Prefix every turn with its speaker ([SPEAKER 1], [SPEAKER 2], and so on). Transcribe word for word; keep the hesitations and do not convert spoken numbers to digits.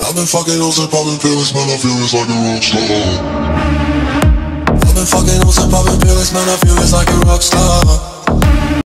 [SPEAKER 1] I've been fucking hoes and popping pills, man, I feel it's like a rock star. I've been fucking hoes and popping pills, man, I feel it's like a rock star.